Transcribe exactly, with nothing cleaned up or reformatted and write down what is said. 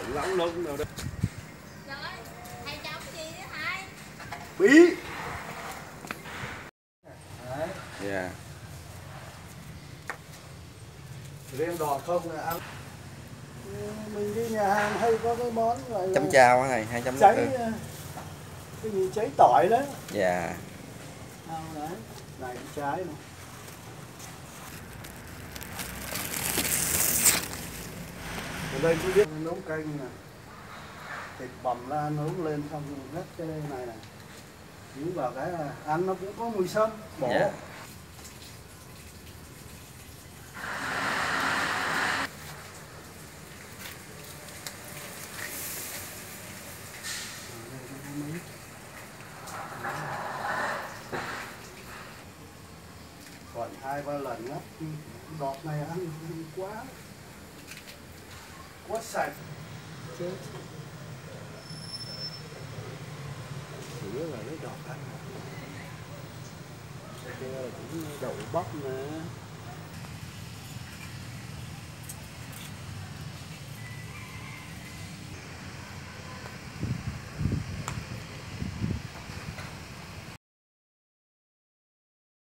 lóng lúng đâu đó. Trời ơi, thầy chồng gì đó thầy? Bí. Đấy. Dạ. Riêng đọt không là ăn. Mình đi nhà hàng hay có cái món gọi là Chấm chao á thầy, hai chấm cháy nước cái gì cháy tỏi đấy. Dạ. Sao đấy, này cái trái này. Ở đây tôi biết nấu canh nè, thịt bằm ra nấu lên xong rắc cái này này, nhưng vào cái là ăn nó cũng có mùi sâm bỏ. Dạ. Còn hai ba lần á, đọt này ăn quá quá sạch. Chết. Chủ yếu là lấy đọt ăn. Đây là cũng đậu bắp nè.